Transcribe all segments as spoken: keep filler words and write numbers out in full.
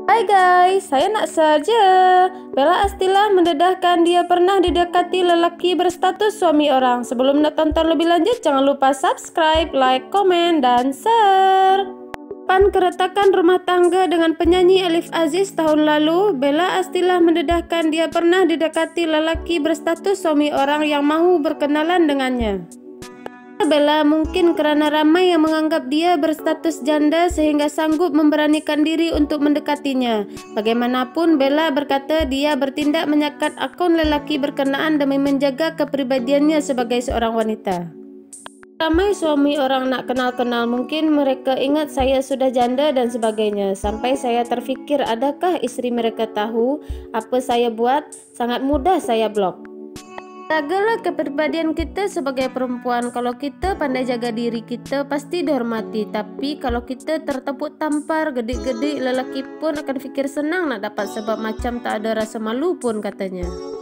Hai guys, saya nak saja. Bella Astila mendedahkan dia pernah didekati lelaki berstatus suami orang. Sebelum nak tonton lebih lanjut, jangan lupa subscribe, like, komen, dan share. Pan keretakan rumah tangga dengan penyanyi Elif Aziz tahun lalu, Bella Astila mendedahkan dia pernah didekati lelaki berstatus suami orang yang mau berkenalan dengannya. Bella mungkin karena ramai yang menganggap dia berstatus janda sehingga sanggup memberanikan diri untuk mendekatinya. Bagaimanapun, Bella berkata dia bertindak menyekat akun lelaki berkenaan demi menjaga kepribadiannya sebagai seorang wanita. Ramai suami orang nak kenal-kenal, mungkin mereka ingat saya sudah janda dan sebagainya. Sampai saya terfikir, adakah istri mereka tahu apa saya buat? Sangat mudah saya blok. Jagalah kepribadian kita sebagai perempuan. Kalau kita pandai jaga diri kita, pasti dihormati. Tapi kalau kita tertepuk tampar, gedik-gedik, lelaki pun akan fikir senang nak dapat sebab macam tak ada rasa malu pun, katanya.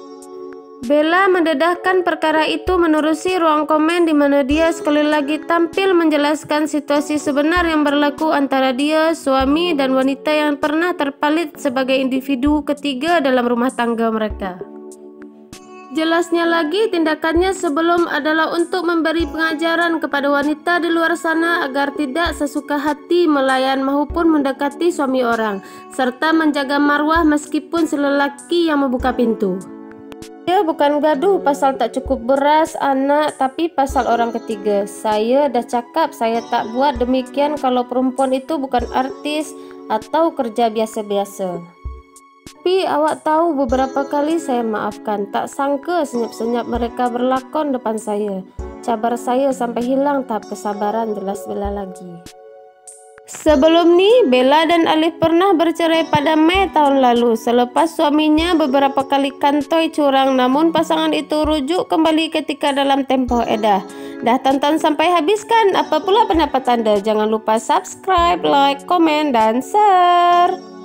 Bella mendedahkan perkara itu menerusi ruang komen di mana dia sekali lagi tampil menjelaskan situasi sebenar yang berlaku antara dia, suami, dan wanita yang pernah terpalit sebagai individu ketiga dalam rumah tangga mereka. Jelasnya lagi, tindakannya sebelum adalah untuk memberi pengajaran kepada wanita di luar sana agar tidak sesuka hati melayan maupun mendekati suami orang, serta menjaga marwah meskipun selelaki yang membuka pintu. Dia bukan gaduh pasal tak cukup beras, anak, tapi pasal orang ketiga. Saya dah cakap saya tak buat demikian kalau perempuan itu bukan artis atau kerja biasa-biasa. Tapi awak tahu beberapa kali saya maafkan. Tak sangka senyap-senyap mereka berlakon depan saya. Cabar saya sampai hilang tahap kesabaran, jelas Bella lagi. Sebelum ni, Bella dan Alif pernah bercerai pada Mei tahun lalu. Selepas suaminya beberapa kali kantoi curang, namun pasangan itu rujuk kembali ketika dalam tempoh edah. Dah tonton sampai habis kan? Apa pula pendapat anda? Jangan lupa subscribe, like, komen, dan share.